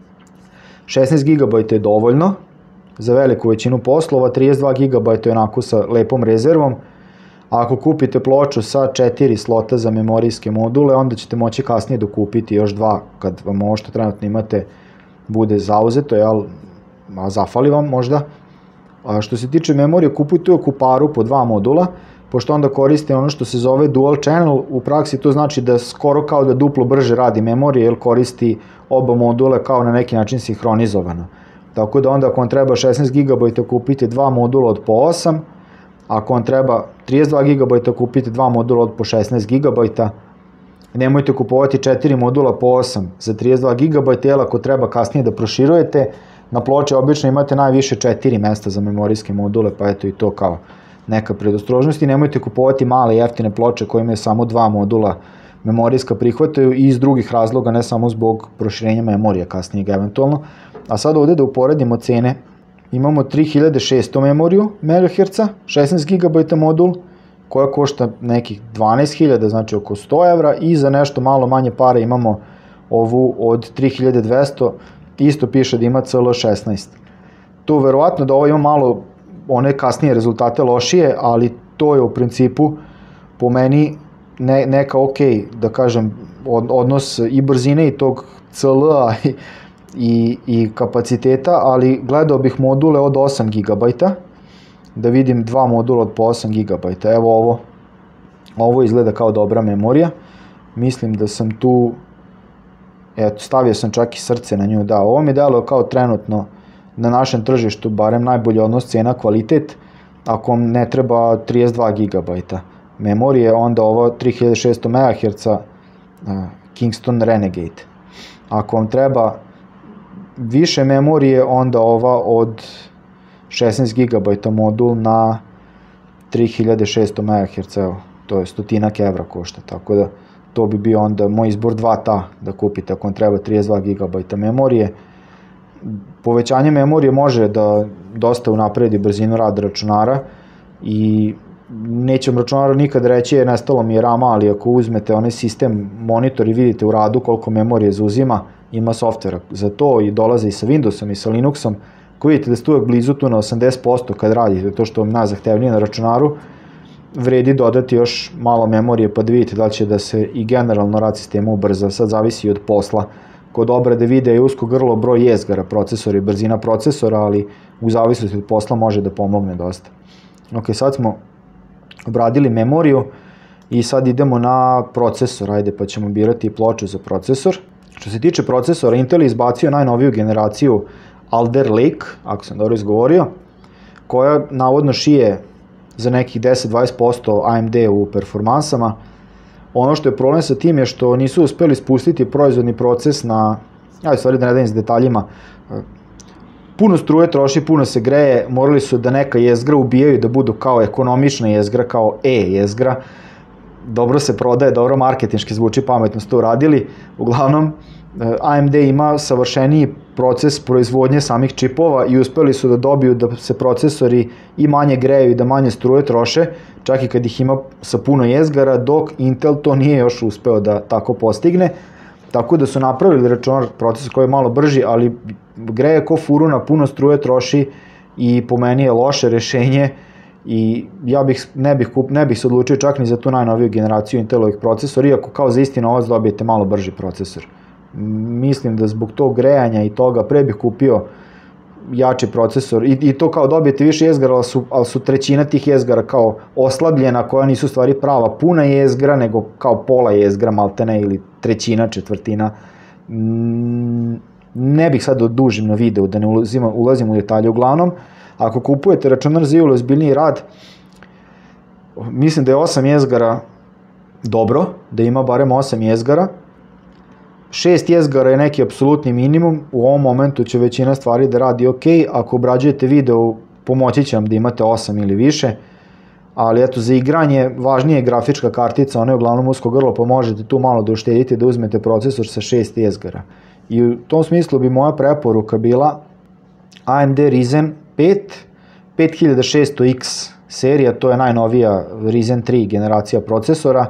šesnaest gigabajta je dovoljno za veliku većinu poslova, trideset dva gigabajta je onako sa lepom rezervom. A ako kupite ploču sa četiri slota za memorijske module, onda ćete moći kasnije dokupiti još dva, kad vam ovo što trenutno imate bude zauzeto, jel, a zafali vam možda. A što se tiče memorije, kupujte u kuparu po dva modula, pošto onda koriste ono što se zove dual channel. U praksi to znači da skoro kao da duplo brže radi memorija, jer koristi oba module kao na neki način sinhronizovano. Tako da onda ako vam treba šesnaest gigabajta, kupite dva modula od po osam, ako vam treba trideset dva gigabajta, kupite dva modula od po šesnaest gigabajta. Nemojte kupovati četiri modula po osam za trideset dva gigabajta, jer ako treba kasnije da proširujete, na ploče obično imate najviše četiri mesta za memorijske module, pa eto i to kao neka predostrožnost. I nemojte kupovati male jeftine ploče koje imaju samo dva modula memorijska prihvataju, i iz drugih razloga, ne samo zbog proširenja memorije kasnijeg eventualno. A sad ovde da uporedimo cene. Imamo tri hiljade šesto memoriju megaherca, šesnaest gigabajta modul, koja košta nekih dvanaest hiljada, znači oko sto evra, i za nešto malo manje para imamo ovu od tri hiljade dvesta, isto piše da ima C L šesnaest. To verovatno da ovo ima malo one kasnije rezultate lošije, ali to je u principu po meni ne, neka ok, da kažem, odnos i brzine i tog C L-a i I, i kapaciteta, ali gledao bih module od osam gigabajta, da vidim dva modula od po osam gigabajta. Evo ovo, ovo izgleda kao dobra memorija, mislim da sam tu, eto, stavio sam čak i srce na nju, da, ovo mi je delo kao trenutno na našem tržištu, barem najbolji odnos cena kvalitet, ako vam ne treba trideset dva gigabajta memorije, onda ovo tri hiljade šesnaest megaherca Kingston Renegade. Ako vam treba više memorije, onda ova od šesnaest gigabajta modul na tri hiljade šesnaest megaherca, evo, to je stotinak evra košta, tako da to bi bio onda moj izbor dva ta da kupite ako vam treba trideset dva gigabajta memorije. Povećanje memorije može da dosta unapredi brzinu rada računara i nećem računaru nikad reći je nestalo mi je rama, ali ako uzmete onaj sistem monitor i vidite u radu koliko memorije zauzima, ima softvera za to i dolaze i sa Windowsom i sa Linuxom, ako vidite da ste uvek blizu tu na osamdeset posto kad radite to što vam najzahtevnije na računaru, vredi dodati još malo memorije pa da vidite da li će da se i generalno rad sistema ubrza, sad zavisi od posla. Kod obrade videa je usko grlo broj jezgara procesora i brzina procesora, ali u zavisnosti od posla može da pomogne dosta. Ok, sad smo obradili memoriju i sad idemo na procesor, ajde pa ćemo birati ploču za procesor. Što se tiče procesora, Intel je izbacio najnoviju generaciju Alder Lake, ako sam dobro izgovorio, koja navodno šije za nekih deset do dvadeset posto A M D u performansama. Ono što je problem sa tim je što nisu uspeli spustiti proizvodni proces na, ja stvari da ne dajem s detaljima, puno struje troši, puno se greje, morali su da neka jezgra ubijaju da budu kao ekonomična jezgra, kao E jezgra, dobro se prodaje, dobro marketinški zvuči, pametno ste uradili, uglavnom A M D ima savršeniji proces proizvodnje samih čipova i uspeli su da dobiju da se procesori i manje greju i da manje struje troše, čak i kad ih ima sa puno jezgara, dok Intel to nije još uspeo da tako postigne, tako da su napravili računar procesor koji je malo brži, ali greje ko furuna, puno struje troši i po meni je loše rešenje i ja bih, ne, bih kup, ne bih se odlučio čak ni za tu najnoviju generaciju Intelovih procesora, iako kao za isti novac dobijete malo brži procesor. Mislim da zbog tog grejanja i toga pre bih kupio jači procesor i, i to kao dobijete više jezgara, ali su, ali su trećina tih jezgara kao oslabljena, koja nisu stvari prava puna jezgra, nego kao pola jezgra maltene ili trećina, četvrtina. Ne bih sad odužim na videu da ne ulazim, ulazim u detalje. Uglavnom, ako kupujete računar za iole ozbiljniji rad, mislim da je osam jezgara dobro, da ima barem osam jezgara. šest jezgara je neki apsolutni minimum, u ovom momentu će većina stvari da radi ok, ako obrađujete video pomoći će vam da imate osam ili više, ali eto za igranje važnije je grafička kartica, ona je uglavnom usko grlo pa možete tu malo da uštedite da uzmete procesor sa šest jezgara. I u tom smislu bi moja preporuka bila A M D Ryzen pet, pet hiljada šesnaest X serija, to je najnovija Ryzen tri generacija procesora,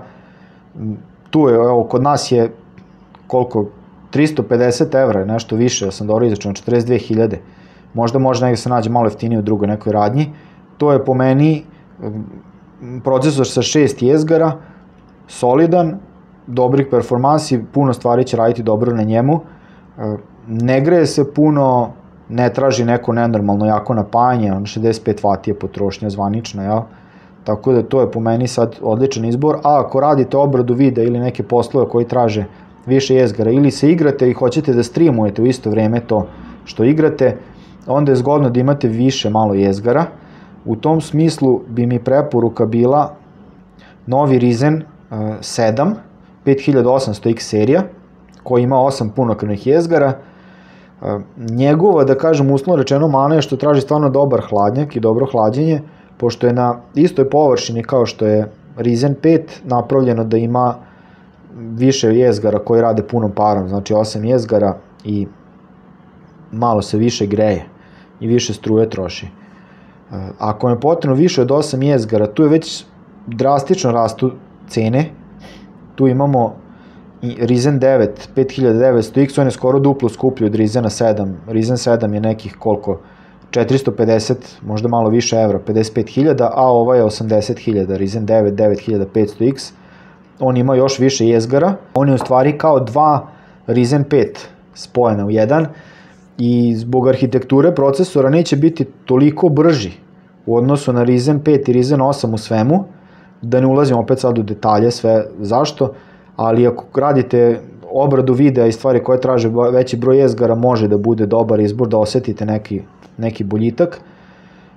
tu je, evo, kod nas je koliko, tristo pedeset evra, nešto više, ja sam dobro izračunao, četrdeset dve hiljade, možda može negdje se nađe malo jeftinije u drugoj nekoj radnji, to je po meni procesor sa šest jezgara, solidan, dobrih performansi, puno stvari će raditi dobro na njemu, ne greje se puno, ne traži neko nenormalno jako napajanje, on šezdeset pet vati je potrošnja zvanična, jel? Tako da to je po meni sad odličan izbor, a ako radite obradu videa ili neke poslove koji traže više jezgara ili se igrate i hoćete da streamujete u isto vreme to što igrate, onda je zgodno da imate više malo jezgara. U tom smislu bi mi preporuka bila novi Ryzen sedam, pet hiljada osamsto X serija, koji ima osam punokrvnih jezgara. Njegova, da kažem, uslovno rečeno mana je što traži stvarno dobar hladnjak i dobro hlađenje, pošto je na istoj površini kao što je Ryzen pet napravljeno da ima više jezgara koji rade punom parom, znači osam jezgara i malo se više greje i više struje troši. Ako je potrebno više od osam jezgara, tu je već drastično rastu cene, tu imamo Ryzen devet, pet hiljada devetsto X, on je skoro duplo skuplji od Ryzena sedam, Ryzen sedam je nekih koliko, četiristo pedeset, možda malo više evra, pedeset pet hiljada, a ova je osamdeset hiljada, Ryzen devet, devet hiljada petsto X, on ima još više jezgara, on je u stvari kao dva Ryzen pet spojena u jedan i zbog arhitekture procesora neće biti toliko brži u odnosu na Ryzen pet i Ryzen osam u svemu, da ne ulazim opet sad u detalje sve zašto, ali ako radite obradu videa i stvari koje traže veći broj jezgara, može da bude dobar izbor, da osetite neki, neki boljitak.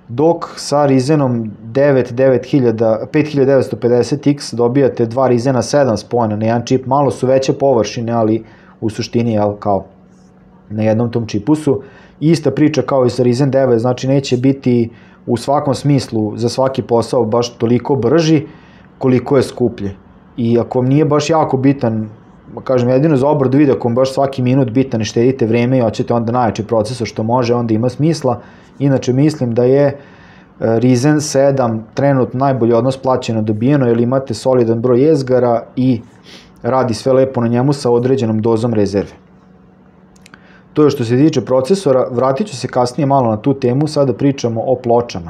dok sa Ryzenom devet hiljada devetsto pedeset X dobijate dva Ryzena sedam spojena na jedan čip, malo su veće površine, ali u suštini je kao na jednom tom čipu su. Ista priča kao i sa Ryzen devet, znači neće biti u svakom smislu za svaki posao baš toliko brži koliko je skuplji. I ako vam nije baš jako bitan, kažem jedino za obradu videa, ako vam baš svaki minut bitan i štedite vreme i hoćete onda najjači procesor što može, onda ima smisla. Inače mislim da je Ryzen sedam trenutno najbolji odnos plaćeno dobijeno, jer imate solidan broj jezgara i radi sve lepo na njemu sa određenom dozom rezerve. To je što se tiče procesora, vratit ću se kasnije malo na tu temu, sada pričamo o pločama.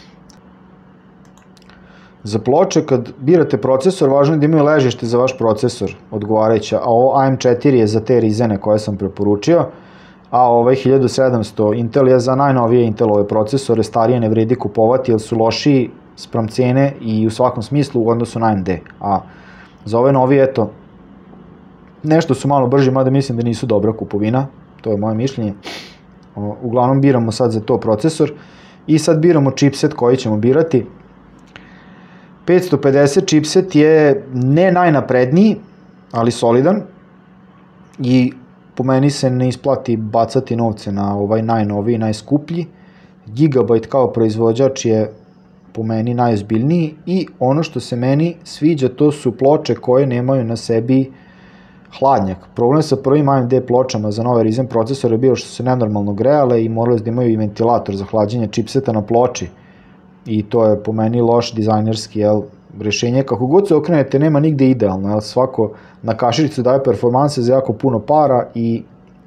Za ploče, kad birate procesor, važno je da imaju ležište za vaš procesor odgovarajuća, a ovo A M četiri je za te Ryzene koje sam preporučio, a ovaj hiljadu sedamsto Intel je za najnovije Intelove procesore, starije ne vredi kupovati jer su lošiji spram cene i u svakom smislu u odnosu na A M D. A za ove novi, eto, nešto su malo brži, mada mislim da nisu dobra kupovina, to je moje mišljenje. Uglavnom biramo sad za to procesor i sad biramo chipset koji ćemo birati. petsto pedeset chipset je ne najnapredniji, ali solidan i po meni se ne isplati bacati novce na ovaj najnoviji, najskuplji. Gigabyte kao proizvođač je po meni najozbiljniji i ono što se meni sviđa to su ploče koje nemaju na sebi hladnjak. Problem sa prvim A M D pločama za nove Ryzen procesore je bio što su se nenormalno grejale i morali da imaju i ventilator za hlađenje čipseta na ploči. I to je po meni loš dizajnerski rešenje. Kako god se okrenete, nema nigde idealno. Jel? Svako na kaširicu daje performanse za jako puno para i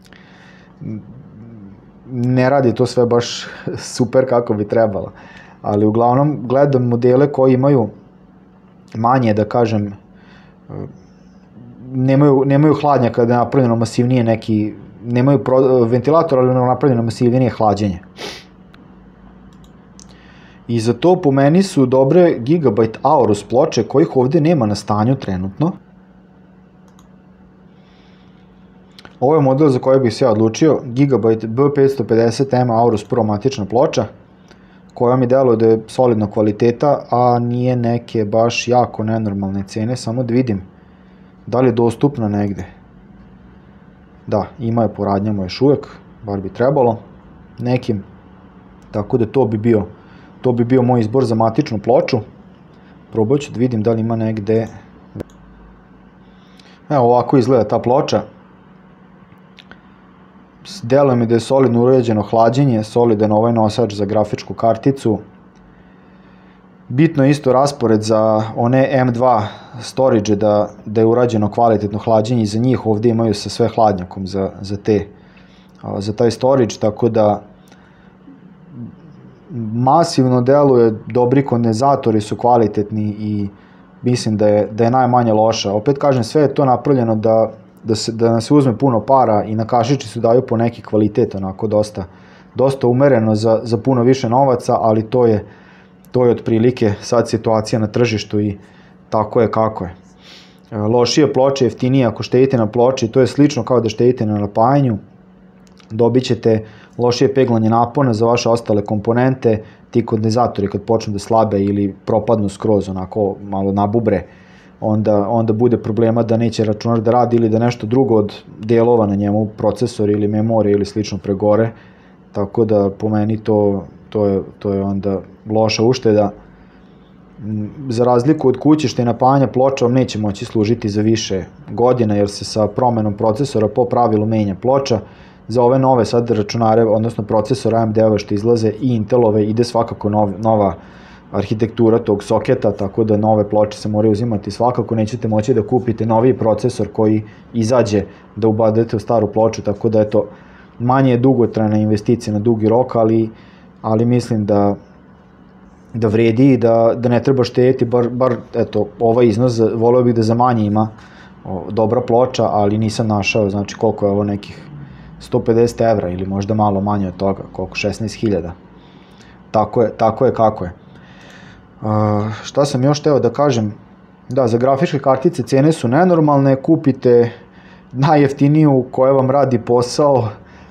ne radi to sve baš super kako bi trebalo. Ali uglavnom gledam modele koji imaju manje, da kažem, nemaju, nemaju hladnjak kada je napravljeno masivnije neki, nemaju pro, ventilator, ali napravljeno masivnije hlađenje. I za to po meni su dobre Gigabyte Aorus ploče kojih ovde nema na stanju trenutno. Ovo je model za koji bih se ja odlučio, Gigabyte B petsto pedeset M Aorus Pro matična ploča, koja mi deluje da je solidna kvaliteta, a nije neke baš jako nenormalne cene, samo da vidim da li je dostupna negde. Da, ima je po radnjama još uvek, bar bi trebalo nekim, tako da to bi bio To bi bio moj izbor za matičnu ploču. Probat ću da vidim da li ima negde. Evo ovako izgleda ta ploča. Deluje mi da je solidno uređeno hlađenje, solidan ovaj nosač za grafičku karticu. Bitno je isto raspored za one M dva storage, da, da je urađeno kvalitetno hlađenje i za njih ovde imaju sa sve hladnjakom za, za, te, za taj storage, tako da masivno deluje, dobri kondenzatori su kvalitetni i mislim da je, da je najmanje loša. Opet kažem, sve je to napravljeno da, da, se, da nam se uzme puno para i na kašiči su daju po neki kvalitet, onako dosta, dosta umereno za, za puno više novaca, ali to je, to je otprilike sad situacija na tržištu i tako je kako je. Lošije ploče, jeftinije ako štedite na ploči, to je slično kao da štedite na napajanju, dobit ćete lošije peglanje napona za vaše ostale komponente, ti kondenzatori kad počnu da slabe ili propadnu skroz, onako malo nabubre, onda, onda bude problema da neće računar da radi ili da nešto drugo od delova na njemu, procesor ili memorija ili slično pregore, tako da po meni to, to, je, to je onda loša ušteda. Za razliku od kuće što je napajanje ploča vam neće moći služiti za više godina jer se sa promenom procesora po pravilu menja ploča. Za ove nove sad računare, odnosno procesor A M D-ove što izlaze i Intelove, ide svakako nov, nova arhitektura tog soketa, tako da nove ploče se moraju uzimati svakako, nećete moći da kupite novi procesor koji izađe da ubadete u staru ploču, tako da eto, manje je dugotrajna investicija na dugi rok, ali, ali mislim da, da vredi i da, da ne treba štedjeti, bar, bar eto, ovaj iznos, voleo bih da za manje ima o, dobra ploča, ali nisam našao, znači koliko je ovo nekih sto pedeset evra ili možda malo manje od toga, koliko, šesnaest hiljada. Tako je, tako je kako je. Uh, šta sam još teo da kažem? Da, za grafičke kartice cene su nenormalne, kupite najjeftiniju koja vam radi posao,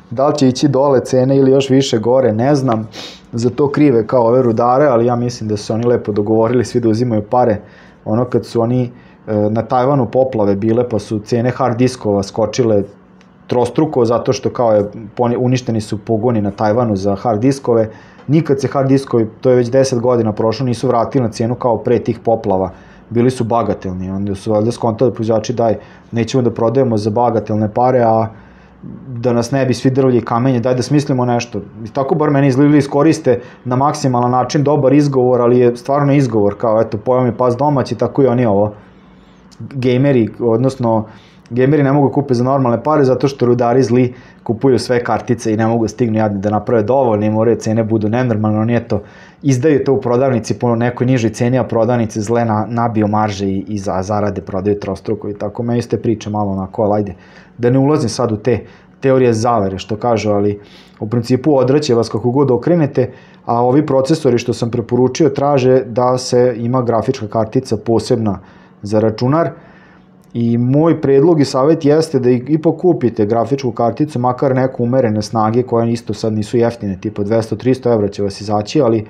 Da li će ići dole cene ili još više gore, ne znam. Za to krive kao ove rudare, ali ja mislim da su oni lepo dogovorili svi da uzimaju pare. Ono kad su oni na Tajvanu poplave bile, pa su cene hard diskova skočile trostruko, zato što kao je, uništeni su pogoni na Tajvanu za hard diskove. Nikad se hard diskovi, to je već deset godina prošlo, nisu vratili na cijenu kao pre tih poplava. Bili su bagatelni, onda su valjda skontali proizvođači daj, nećemo da prodajemo za bagatelne pare, a da nas ne bi svi drvlje i kamenje, daj da smislimo nešto. I tako bar meni izgledali iskoriste na maksimalan način dobar izgovor, ali je stvarno izgovor, kao eto, pojao mi pas domać i tako i oni ovo. Gameri, odnosno, gameri ne mogu kupe za normalne pare zato što rudari zli kupuju sve kartice i ne mogu stignu jadni da naprave dovoljno i moraju cene budu nenormalne, oni eto, izdaju to u prodavnici po nekoj nižoj ceni, a prodavnice zle na, nabiju marže i, i za, zarade, prodaju trostruko i tako. Me iste priče malo onako, ali ajde, da ne ulazim sad u te teorije zavere što kažu, ali u principu odraće vas kako god okrenete, a ovi procesori što sam preporučio traže da se ima grafička kartica posebna za računar. I moj predlog i savjet jeste da ipak kupite grafičku karticu, makar neku umerene snage koje isto sad nisu jeftine, tipa dvesta do trista evra će vas izaći, ali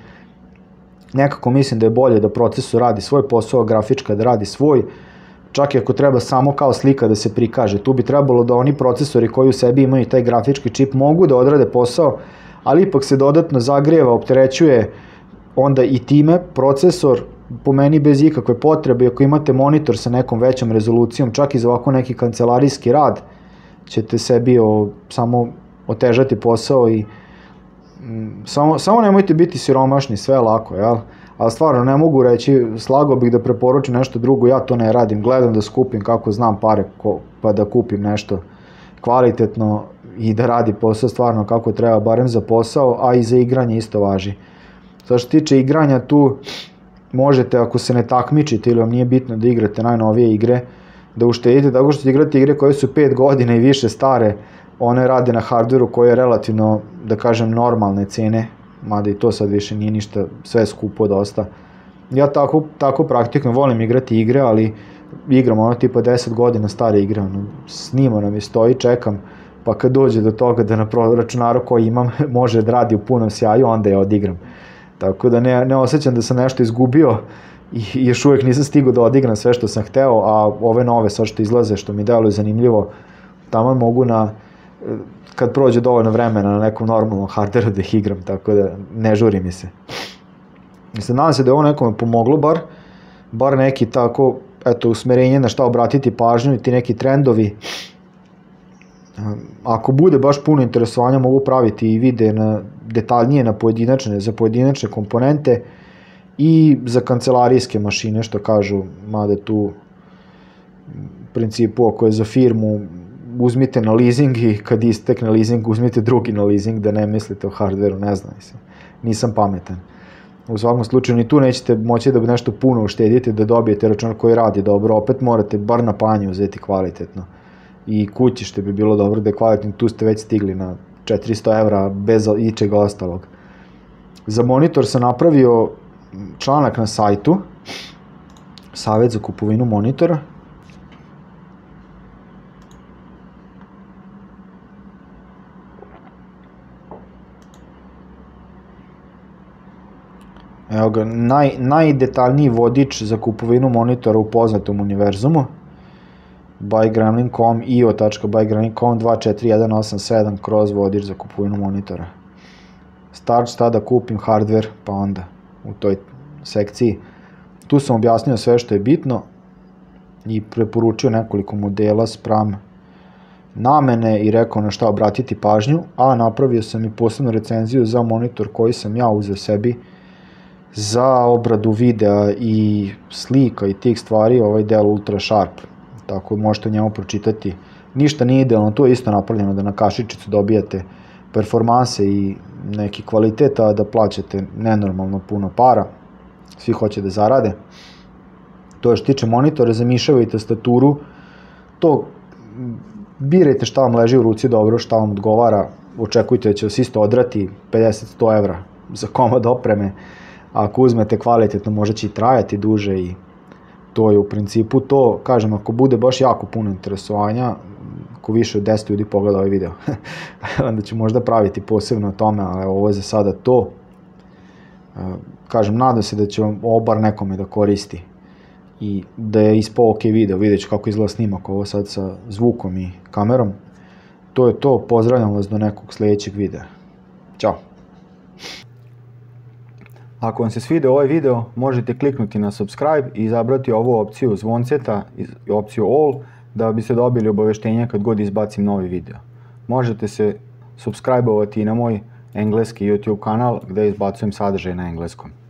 nekako mislim da je bolje da procesor radi svoj posao, grafička da radi svoj, čak i ako treba samo kao slika da se prikaže. Tu bi trebalo da oni procesori koji u sebi imaju taj grafički čip mogu da odrade posao, ali ipak se dodatno zagrijeva, opterećuje onda i time procesor, po meni bez ikakve potrebe. Ako imate monitor sa nekom većom rezolucijom, čak i za ovako neki kancelarijski rad, ćete sebi o, samo otežati posao i m, samo, samo nemojte biti siromašni, sve je lako, jel? Ali stvarno ne mogu reći, slagao bih da preporučim nešto drugo, ja to ne radim, gledam da skupim kako znam pare, ko, pa da kupim nešto kvalitetno i da radi posao stvarno kako treba, barem za posao, a i za igranje isto važi. Što se tiče igranja, tu možete, ako se ne takmičite ili vam nije bitno da igrate najnovije igre, da uštedite, tako što igrate igre koje su pet godina i više stare, one rade na hardveru koji je relativno, da kažem, normalne cene, mada i to sad više nije ništa, sve skupo dosta. Ja tako, tako praktikujem, volim igrati igre, ali igram ono tipa deset godina stare igre, ono, snima nam i stoji, čekam, pa kad dođe do toga da na računaru koji imam može da radi u punom sjaju, onda je odigram. Tako da ne, ne osjećam da sam nešto izgubio i još uvijek nisam stigao da odigram sve što sam hteo, a ove nove sad što izlaze, što mi deluje zanimljivo, tamo mogu na, kad prođe dovoljno vremena na nekom normalnom hardveru da ih igram, tako da ne žuri mi se. Mislim, nadam se da je ovo nekome pomoglo, bar, bar neki tako, eto, usmerenje na šta obratiti pažnju i ti neki trendovi. Ako bude baš puno interesovanja, mogu praviti i videe na, detaljnije na pojedinačne, za pojedinačne komponente i za kancelarijske mašine, što kažu, mada tu u principu ako je za firmu, uzmite na leasing i kad istekne leasing, uzmite drugi na leasing, da ne mislite o hardveru, ne znam, nisam pametan. U svakom slučaju, ni tu nećete moći da nešto puno uštedite, da dobijete računar koji radi dobro, opet morate bar na panje uzeti kvalitetno. I kući što bi bilo dobro da je kvalitetno, tu ste već stigli na četiristo evra bez ičega ostalog. Za monitor sam napravio članak na sajtu, savjet za kupovinu monitora. Evo ga, naj, najdetaljniji vodič za kupovinu monitora u poznatom univerzumu. buy gremlin dot com, i o tačka buy gremlin dot com, dva četiri jedan osam sedam kroz vodič za kupovinu monitora. Start, šta da kupim, hardware, pa onda u toj sekciji. Tu sam objasnio sve što je bitno i preporučio nekoliko modela spram namene i rekao na šta obratiti pažnju, a napravio sam i posebnu recenziju za monitor koji sam ja uzeo sebi za obradu videa i slika i tih stvari, ovaj Dell Ultra Sharp. Tako možete o njemu pročitati. Ništa nije idealno, to je isto napravljeno da na kašičicu dobijate performanse i neki kvalitet, a da plaćate nenormalno puno para. Svi hoće da zarade. To je što tiče monitora, zamišljava i tastaturu. To birajte šta vam leži u ruci dobro, šta vam odgovara. Očekujte da će vas isto odrati pedeset do sto evra za komad opreme. Ako uzmete kvalitetno, možda će i trajati duže i to je u principu to. Kažem, ako bude baš jako puno interesovanja, ako više od deset ljudi pogleda ovaj video. Onda ću možda praviti posebno o tome, ali ovo je za sada to. Kažem, nadam se da će vam ovo bar nekome da koristi i da je ispao ok video, vidjet ću kako izgleda snimak ovo sad sa zvukom i kamerom. To je to, pozdravljam vas do nekog sljedećeg videa. Ćao! Ako vam se svidio ovaj video, možete kliknuti na subscribe i izabrati ovu opciju zvonceta i opciju all da biste dobili obaveštenja kad god izbacim novi video. Možete se subscribe-ovati i na moj engleski YouTube kanal gdje izbacujem sadržaj na engleskom.